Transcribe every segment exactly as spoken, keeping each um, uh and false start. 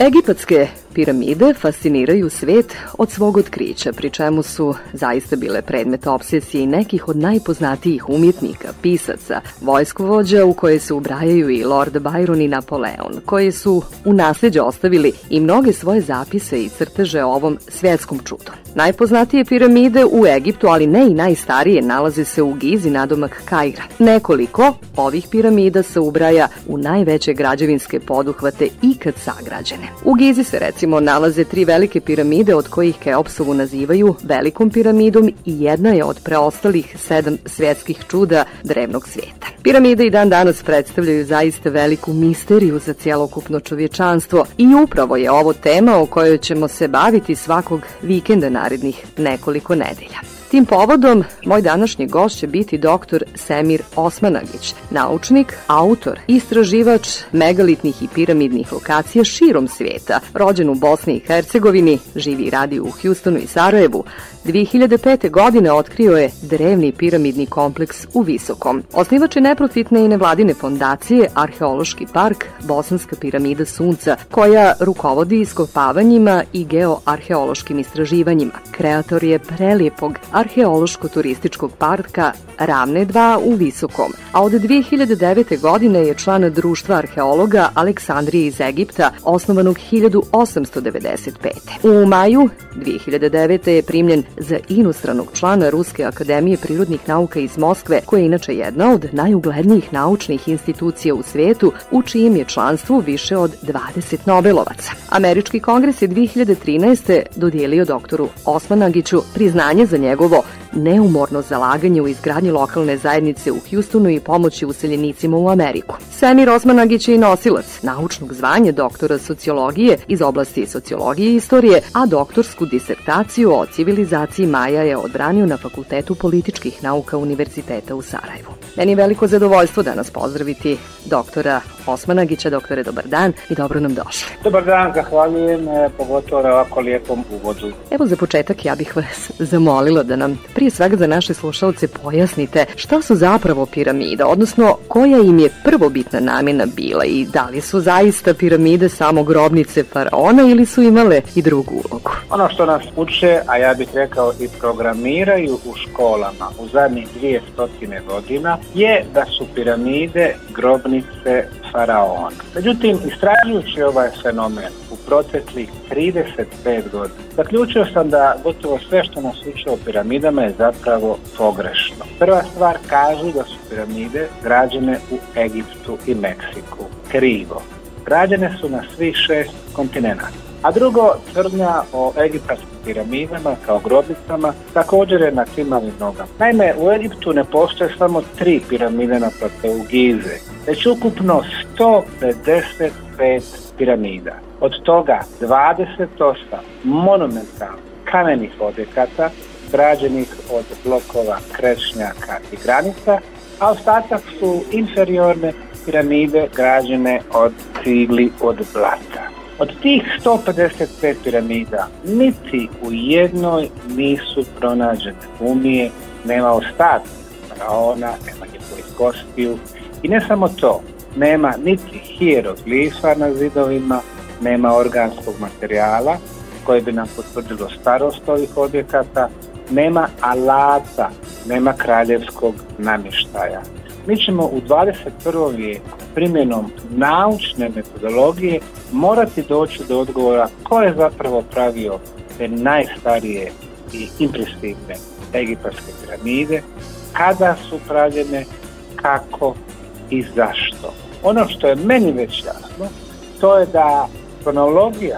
Egipatske piramide fasciniraju svet od svog otkrića, pri čemu su zaista bile predmet opsesije i nekih od najpoznatijih umjetnika, pisaca, vojskovođa u koje se ubrajaju i Lord Byron i Napoleon, koji su u nasleđe ostavili i mnoge svoje zapise i crteže o ovom svjetskom čudu. Najpoznatije piramide u Egiptu, ali ne i najstarije, nalaze se u Gizi nadomak Kaira. Nekoliko ovih piramida se ubraja u najveće građevinske poduhvate ikad sagrađene. U Gizi se recimo nalaze tri velike piramide, od kojih Keopsovu nazivaju velikom piramidom i jedna je od preostalih sedam svjetskih čuda drevnog svijeta. Piramide i dan danas predstavljaju zaista veliku misteriju za cjelokupno čovječanstvo i upravo je ovo tema o kojoj ćemo se baviti svakog vikenda narednih nekoliko nedelja. Tim povodom, moj današnji gost će biti doktor Semir Osmanagić, naučnik, autor, istraživač megalitnih i piramidnih lokacija širom svijeta, rođen u Bosni i Hercegovini, živi i radi u Hjustonu i Sarajevu. dve hiljade pete. godine otkrio je drevni piramidni kompleks u Visokom. Osnivač je neprofitne i nevladine fondacije Arheološki park Bosanska piramida Sunca, koja rukovodi iskopavanjima i geoarheološkim istraživanjima. Kreator je prelijepog arheološko-turističkog parka Ravne dva u Visokom, a od dve hiljade devete. godine je član društva arheologa Aleksandrije iz Egipta, osnovanog hiljadu osamsto devedeset pete. U maju dve hiljade devete. je primljen za inostranog člana Ruske akademije prirodnih nauka iz Moskve, koja je inače jedna od najuglednijih naučnih institucija u svijetu, u čijem je članstvu više od dvadeset Nobelovaca. Američki kongres je dve hiljade trinaeste. dodijelio doktoru Osmanagiću priznanje za njegovo neumorno zalaganje u izgradnji lokalne zajednice u Hjustonu i pomoći useljenicima u Ameriku. Semir Osmanagić je i nosilac naučnog zvanja doktora sociologije iz oblasti sociologije i istorije, a doktorsku disertaciju o civilizaciji Maja je odbranio na Fakultetu političkih nauka Univerziteta u Sarajevu. Meni je veliko zadovoljstvo danas pozdraviti doktora Osmanagića. Doktore, dobar dan i dobro nam došli. Dobar dan, zahvaljujem, pogotovo na ovako lijepom uvodu. Evo za početak ja bih vas zamolila da nam prije svega za naše slušalce pojasnite šta su zapravo piramide, odnosno koja im je prvobitna namjena bila i da li su zaista piramide samo grobnice faraona ili su imale i drugu ulogu. Ono što nas uče, a ja bih rekao i programiraju u školama u zadnjih dvije stotine godina, je da su piramide grobnice faraona. Međutim, istražujući ovaj fenomen u proteklih trideset pet godina, zaključio sam da gotovo sve što nas uče o piramidama je zapravo pogrešno. Prva stvar, kažu da su piramide građene u Egiptu i Meksiku. Krivo. Građene su na svih šest kontinenata. A drugo, tvrdnja o egipatskim piramidama kao grobnicama također je na klimavim nogama. Naime, u Egiptu ne postoje samo tri piramide na plateu Gize, već ukupno sto pedeset pet piramida. Od toga dvadeset osam monumentalnih kamenih objekata građenih od blokova, krečnjaka i granica, a ostatak su inferiorne piramide građene od cigli od blata. Od tih sto pedeset pet piramida niti u jednoj nisu pronađene mumije, nema ostataka faraona, nema njihovih kostiju i ne samo to, nema niti hieroglifa na zidovima, nema organskog materijala koji bi nam potvrdilo starost ovih objekata, nema alata, nema kraljevskog namještaja. Mi ćemo u dvadeset prvom vijeku primjenom naučne metodologije morati doći do odgovora ko je zapravo pravio te najstarije i impresivne egipatske piramide, kada su pravljene, kako i zašto. Ono što je meni već jasno, to je da kronologija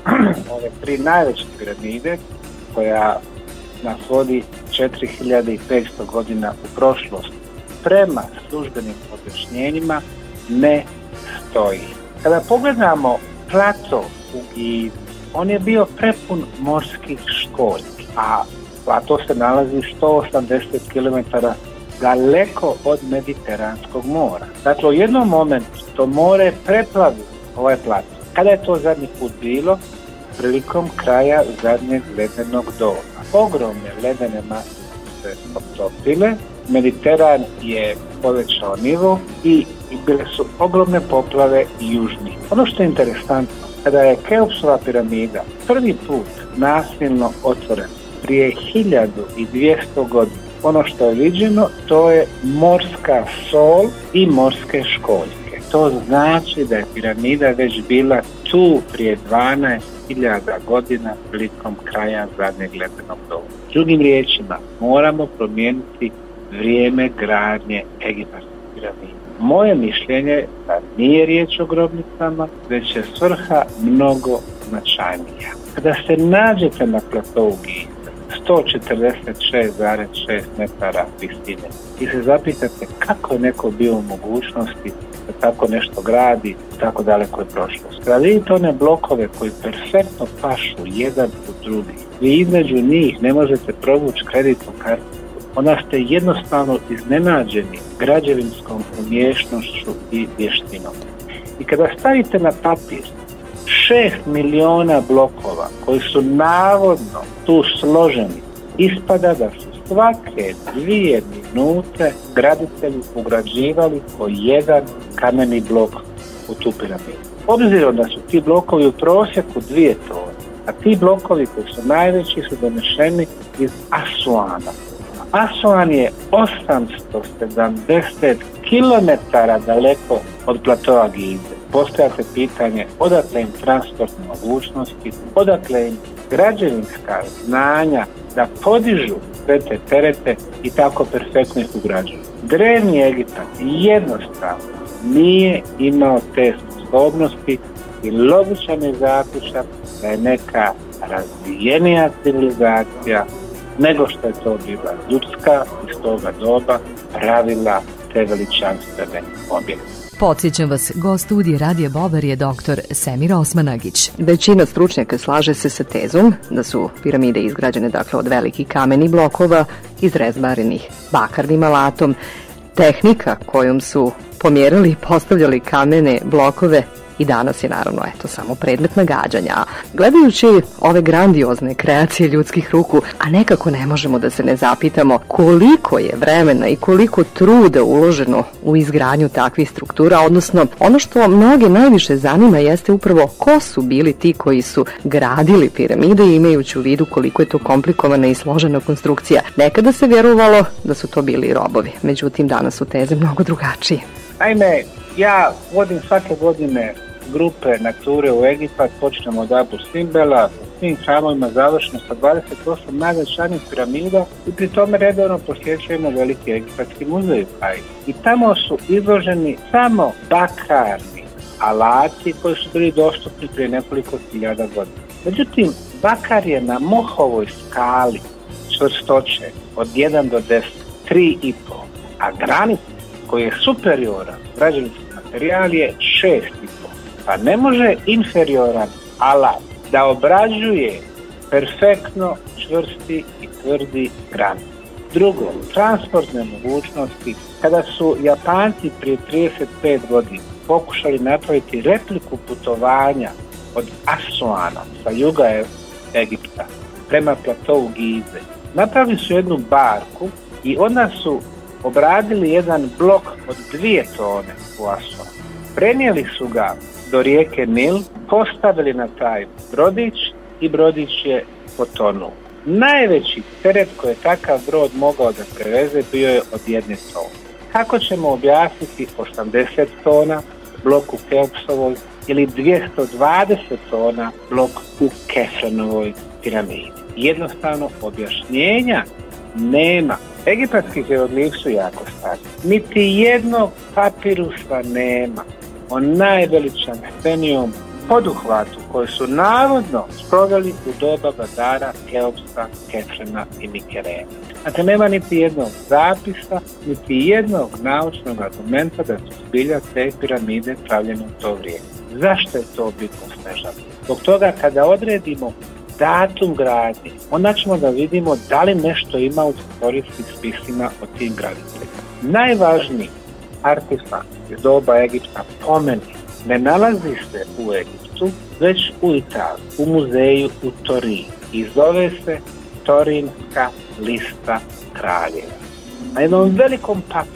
ove tri najveće piramide, koja nas vodi četiri hiljade petsto godina u prošlost, prema službenim objašnjenjima ne stoji. Kada pogledamo plato u Gizi, on je bio prepun morskih školjki, a plato se nalazi sto osamdeset kilometara daleko od Mediteranskog mora. Dakle, u jednom momentu to more preplavi ovaj plato. Kada je to zadnji put bilo? Prilikom kraja zadnjeg ledenog doba. Ogromne ledene mase su se otopile, Mediteran je povećao nivo i i bile su ogromne poplave južni. Ono što je interesantno, kada je Keopsova piramida prvi put nasilno otvorena prije hiljadu dvjesto godina, ono što je viđeno to je morska sol i morske školjke. To znači da je piramida već bila tu prije dvanaest hiljada godina prilikom kraja zadnjeg ledenog doba. Drugim riječima, moramo promijeniti vrijeme gradnje egipatske piramide. Moje mišljenje je da nije riječ o grobnicama, već je svrha mnogo značajnija. Kada se nađete na platovu Gize, sto četrdeset šest zarez šest metara visine, i se zapitate kako je neko bio u mogućnosti da tako nešto gradi u tako dalekoj prošlosti. Kada vidite one blokove koji perfektno pašu jedan u drugi, vi između njih ne možete provući kreditnu karticu, onda ste jednostavno iznenađeni građevinskom umješnošću i vještinom. I kada stavite na papir šest miliona blokova koji su navodno tu složeni, ispada da su svake dvije minute graditelji ugrađivali po jedan kameni blok u tu piramidu. Obzirom da su ti blokovi u prosjeku dvije tone, a ti blokovi koji su najveći su donešeni iz Asuana. Asuan je osamsto sedamdeset kilometara daleko od platoa Gize. Postavljate pitanje odakle im transportne mogućnosti, odakle im građevinska znanja da podižu sve te terete i tako perfektno ih ugrađuju. Drevni Egipat jednostavno nije imao te sposobnosti i logičan je zaključak da je neka razvijenija civilizacija nego što je to bila ljudska iz toga doba pravila te veličanstvene objekte. Podsjećam vas, gost studije Radija Bober je doktor Semir Osmanagić. Većina stručnjaka slaže se sa tezom da su piramide izgrađene dakle od velikih kamenih blokova izrezbarenih bakarnim alatom. Tehnika kojom su pomjerali i postavljali kamene blokove i danas je naravno eto samo predmet nagađanja. Gledajući ove grandiozne kreacije ljudskih ruku, a nekako ne možemo da se ne zapitamo koliko je vremena i koliko truda uloženo u izgradnju takvih struktura, odnosno ono što mnoge najviše zanima jeste upravo ko su bili ti koji su gradili piramide, imajući u vidu koliko je to komplikovana i složena konstrukcija. Nekada se vjerovalo da su to bili robovi, međutim danas su teze mnogo drugačije. Naime, ja vodim svake godine grupe na ture u Egipat, počnemo od Abu Simbela, u svim hramovima završeno sa dvadeset osam najznačajnijih piramida i pri tome redovno posjećujemo veliki egipatski muzej u Kairu. I tamo su izloženi samo bakarni alati koji su bili dostupni prije nekoliko hiljada godina. Međutim, bakar je na Mohovoj skali čvrstoće od jedan do deset, tri i pol, a granit koji je superioran građevinski materijal je šest i pol. Pa ne može inferioran alat da obrađuje perfektno čvrsti i tvrdi granit. Drugo, transportne mogućnosti. Kada su Japanci prije trideset pet godina pokušali napraviti repliku putovanja od Asuana sa juga Egipta prema platovu Gize, napravili su jednu barku i onda su obradili jedan blok od dvije tone u Asuanu. Prenijeli su ga do rijeke Nil, postavili na taj brodić i brodić je potonuo. Najveći teret koji je takav brod mogao da preveze bio je od jedne tone. Kako ćemo objasniti osamdeset tona blok u Keopsovoj ili dvjesto dvadeset tona blok u Kefrenovoj piramidi? Jednostavno objašnjenja nema. Egipatski hieroglifi su jako stari. Niti jednog papirusa nema o najveličanstvenijom poduhvatu koji su navodno sproveli u doba vladara Keopsa, Kefrena i Mikerea. Dakle, nema niti jednog zapisa, niti jednog naučnog argumenta da su zbilja te piramide pravljene u to vrijeme. Zašto je to bitno Snežana? Zbog toga kada odredimo datum gradnje, onda ćemo da vidimo da li nešto ima u historijskim spisima o tim graditeljima. Najvažniji artefakt iz doba Egipta po meni ne nalazi se u Egiptu, već u Italiji, u muzeju u Torinu i zove se Torinska lista kraljeva. Na jednom velikom papirusu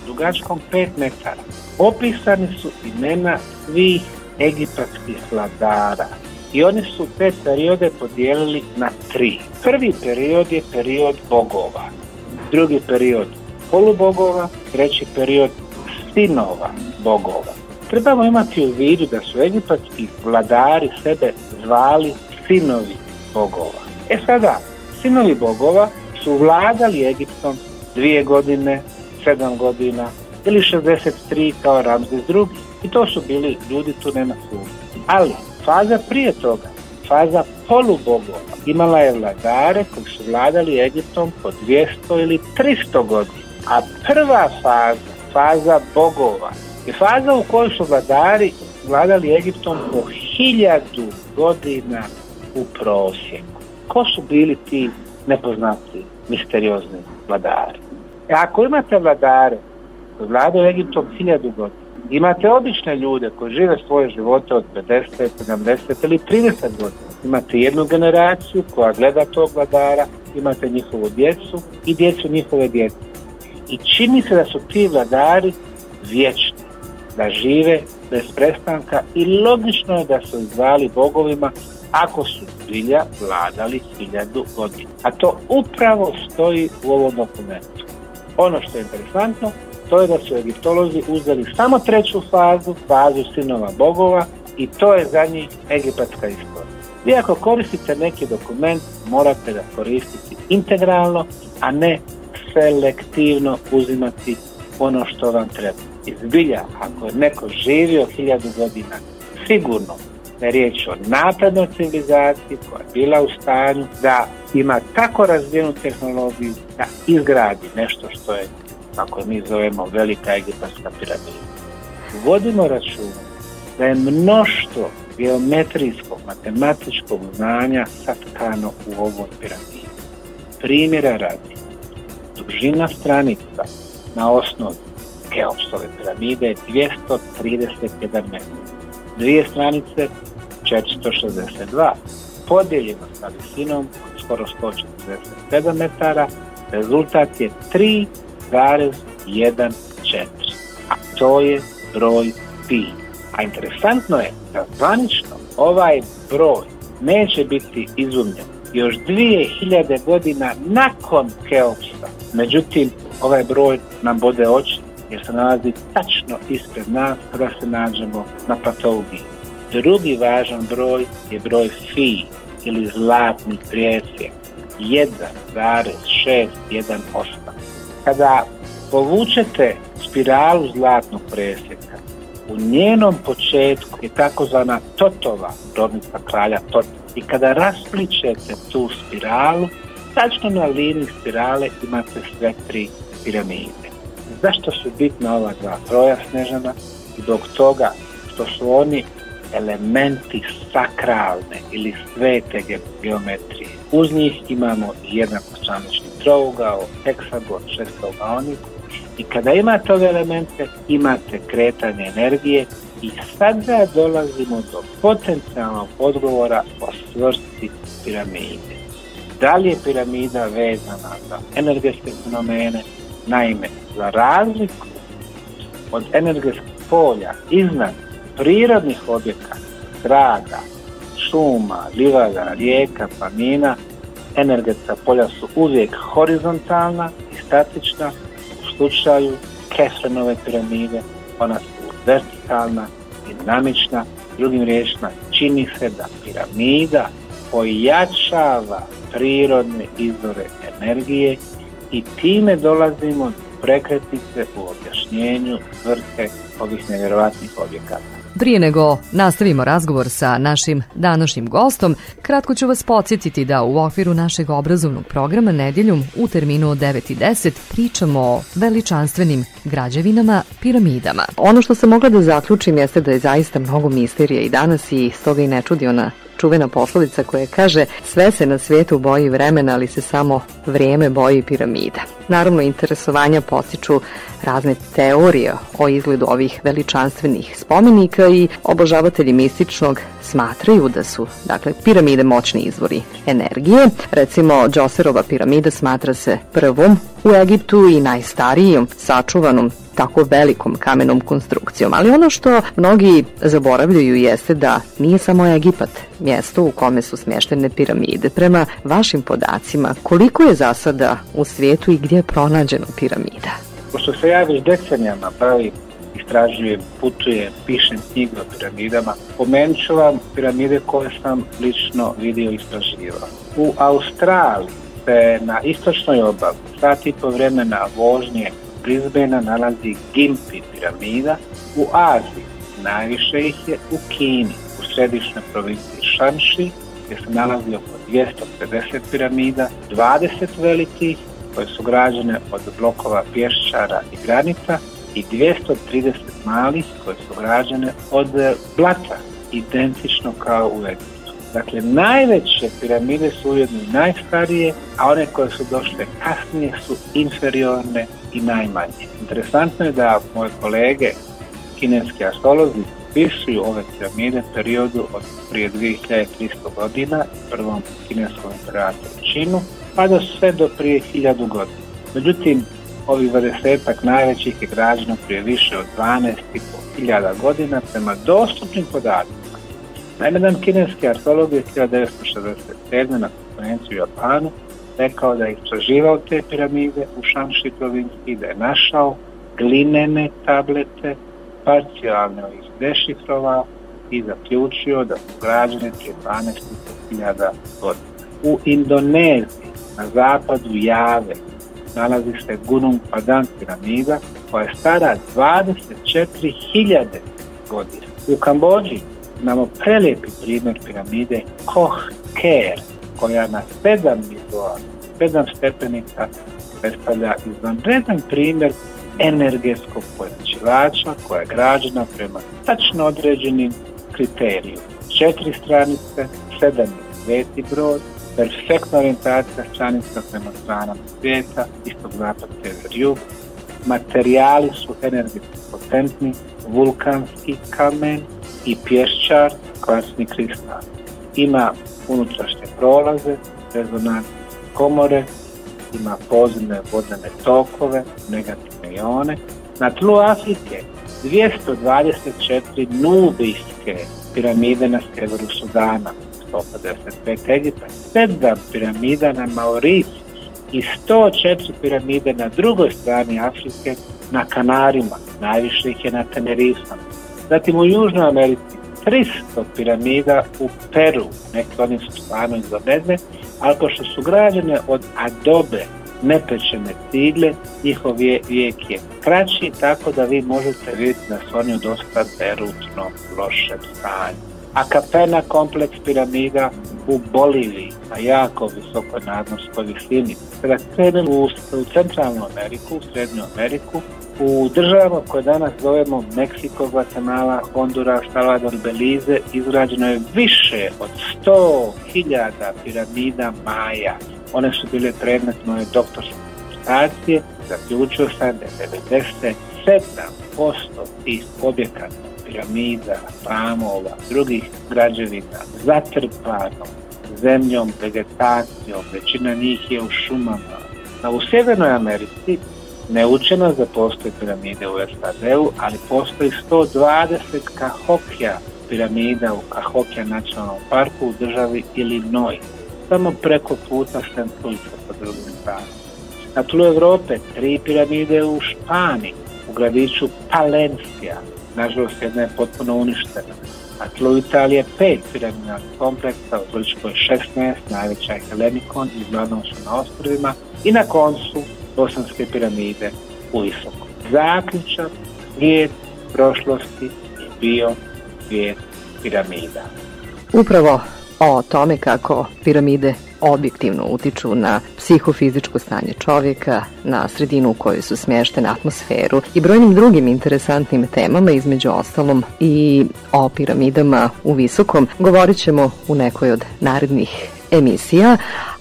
dugačkom pet metara, opisani su imena svih egipatskih vladara i oni su te periode podijelili na tri. Prvi period je period bogova, drugi period polubogova, treći period sinova bogova. Trebamo imati u vidu da su egipatski vladari sebe zvali sinovi bogova. E sada, sinovi bogova su vladali Egiptom dvije godine, sedam godina ili šezdeset tri kao Ramzes drugi. I to su bili ljudi, tu nema sumnje. Ali faza prije toga, faza polubogova, imala je vladare koji su vladali Egiptom po dvjesto ili tristo godina. A prva faza, faza bogova, je faza u kojoj su vladari vladali Egiptom po hiljadu godina u prosjeku. Ko su bili ti nepoznati, misteriozni vladari? E ako imate vladare koji vladaju Egiptom hiljadu godina, imate obične ljude koji žive svoje živote od pedeset, sedamdeset ili trideset godina, imate jednu generaciju koja gleda tog vladara, imate njihovu djecu i djecu njihove djece. I čini se da su ti vladari vječni, da žive bez prestanka i logično je da su zvali bogovima ako su zbilja vladali hiljadu godina. A to upravo stoji u ovom dokumentu. Ono što je interesantno, to je da su egiptolozi uzeli samo treću fazu, fazu sinova bogova, i to je za njih egipatska istorija. Vi ako koristite neki dokument, morate ga koristiti integralno, a ne selektivno uzimati ono što vam treba. I zbilja, ako je neko živio hiljadu godina, sigurno da je riječ o naprednoj civilizaciji koja je bila u stanju da ima tako razvijenu tehnologiju da izgradi nešto što je, kako mi zovemo, velika egipatska piramida. Vodimo računa da je mnoštvo geometrijskog, matematičkog znanja satkano u ovoj piramidi. Primjera radi, dužina stranica na osnovi Keopsove piramide je dvjesto trideset jedan metar. Dvije stranice četiristo šezdeset dva. Podijeljeno sa visinom od skoro sto četrdeset sedam metara, rezultat je tri zarez četrnaest. A to je broj pi. A interesantno je da zvanično ovaj broj neće biti izumljen još dvije hiljade godina nakon Keopsa. Međutim, ovaj broj nam bode oči jer se nalazi tačno ispred nas kada se nađemo na platou Gize. Drugi važan broj je broj fi ili zlatni presjek jedan zarez šest jedan osam. Kada povučete spiralu zlatnog presjeka, u njenom početku je takozvana Totova, rodnica kralja Tota. I kada raspličete tu spiralu, tačno na liniji spirale imate sve tri piramide. Zašto su bitna ova dva broja, Snežana? Zbog toga što su oni elementi sakralne ili svete geometrije. Uz njih imamo jednakostranični trougao, heksagon, šestaogaonik. I kada imate ove elemente, imate kretanje energije i sada dolazimo do potencijalnog odgovora o svrsi piramide. Da li je piramida vezana za energetske fenomene? Naime, za razliku od energetskih polja iznad prirodnih objekata, grada, šuma, livada, rijeka, planina, energetska polja su uvijek horizontalna i statična. U slučaju Kefrenove piramide ona su vertikalna, dinamična. Drugim riječima, čini se da piramida pojačava prirodne izvore energije i time dolazimo do prekretnice u objašnjenju svrhe ovih nevjerovatnih objekata. Prije nego nastavimo razgovor sa našim današnjim gostom, kratko ću vas podsjetiti da u okviru našeg obrazovnog programa nedjeljom u terminu od devet i deset pričamo o veličanstvenim građevinama, piramidama. Ono što sam mogla da zaključim jeste da je zaista mnogo misterija i danas i stoga i ne čudi ona čuvena poslovica koja kaže sve se na svijetu boji vremena, ali se samo vrijeme boji piramida. Naravno, interesovanja postiču razne teorije o izgledu ovih veličanstvenih spomenika i obožavatelji mističnog smatraju da su, dakle, piramide moćni izvori energije. Recimo, Džoserova piramida smatra se prvom u Egiptu i najstarijom sačuvanom tako velikom kamenom konstrukcijom. Ali ono što mnogi zaboravljaju jeste da nije samo Egipat mjesto u kome su smještene piramide. Prema vašim podacima, koliko je za sada u svijetu i gdje je pronađeno piramida? Pošto se ja već decenijama bavim, istražujem, putujem, pišem knjige o piramidama, pomenut ću vam piramide koje sam lično vidio i istraživao. U Australiji se na istočnoj obali, sat i po vremena vožnje Brisbanea, nalazi Gympie piramida. U Aziji najviše ih je u Kini, u središnjoj provinciji Shanxi, gdje se nalazi oko dvjesto pedeset piramida, dvadeset velikih koje su građene od blokova pješčara i granica i dvjesto trideset malih koje su građene od blata, identično kao u Egiptu. Dakle, najveće piramide su ujedno i najstarije, a one koje su došle kasnije su inferiorne i najmanje. Interesantno je da moje kolege, kineski astrolozi, opisuju ove piramide periodu od prije dvije hiljade tristo godina, prvom kineskom imperatoru Činu, pa do sve do prije hiljadu godina. Međutim, ovih dvadesetak najvećih je građeno prije više od dvanaest i pol hiljada godina prema dostupnim podacima. Naime, jedan kineski arheolog je hiljadu devetsto šezdeset sedme na konferenciji u Japanu rekao da je istraživao te piramide u Shanxi provinciji, da je našao glinene tablete, parcijalno ih dešifrovao i zaključio da su građene prije dvanaest hiljada godina. U Indoneziji, na zapadu Jave, nalazi se Gunung Padang piramida koja je stara dvadeset četiri hiljade godina. U Kambodži imamo prelijepi primjer piramide Koh Ker, koja na sedam nivoa, sedam stepenica predstavlja izvanredan primjer energetskog pojačivača koja je građena prema tačno određenim kriterijima. Četiri stranice, sedam je sveti brod, perfektna orijentacija stranica prema stranama svijeta, istog, zapad, sever, jug. Materijali su energetski potentni, vulkanski kamen i pješčar, kvasni kristal. Ima unutrašnje prolaze, rezonantne komore, ima podzemne vodene tokove, negativne ione. Na tlu Afrike dvjesto dvadeset četiri nubijske piramide na sjeveru Sudana, sto pedeset pet Egipta, sedam piramida na Mauriciju i sto četiri piramide na drugoj strani Afrike na Kanarima, najviše ih je na Tenerifama. Zatim u Južnoj Americi tristo piramida u Peru, neki oni su stvarno izvanredne, ali pošto su građene od adobe, nepečene cigle, njihov vijek je kraći, tako da vi možete vidjeti da su oni u dosta derutnom, lošem stanju. Akapena kompleks piramida u Boliviji, na jako visokoj nadmorskoj visini. Kada krenemo u, u Centralnu Ameriku, u Srednju Ameriku, u državama koje danas zovemo Meksiko, Guatemala, Honduras, Salvador, Belize, izgrađeno je više od sto hiljada piramida Maja. One su bile predmet moje doktorske disertacije. Zaključio sam da je devedeset sedam posto tih objekata, piramida, hramova, drugih građevina zatrpano zemljom, vegetacijom, većina njih je u šumama. A u Sjevernoj Americi neučeno da postoje piramide u S A D-u, ali postoji sto dvadeset Cahokia piramida u Cahokia nacionalnom parku u državi Illinois, samo preko puta Saint Louisa po drugim stranama. Na tlu Europe tri piramide u Španiji, u gradiću Palencia, nažalost jedna je potpuno uništena. Na tlu Italije pet piramidalnih kompleksa, u Grčkoj šesnaest, najveća je Helenikon, izgledano su na ostrovima, i na koncu bosanske piramide u Istoku. Zaključak, svijet prošlosti je bio svijet piramida. Upravo o tome kako piramide objektivno utiču na psihofizičko stanje čovjeka, na sredinu u kojoj su smještene, atmosferu i brojnim drugim interesantnim temama, između ostalom i o piramidama u visokom, govorit ćemo u nekoj od narednih emisija,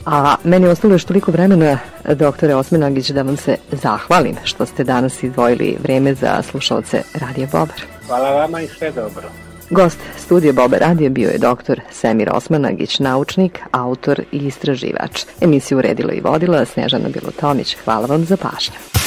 A meni je ostalo još toliko vremena, doktore Osmanagić, da vam se zahvalim što ste danas izdvojili vreme za slušalce Radio Bober. Hvala vama i sve dobro. Gost studija Bober radija bio je doktor Semir Osmanagić, naučnik, autor i istraživač. Emisiju uredila i vodila Snežana Bilotomić. Hvala vam za pažnju.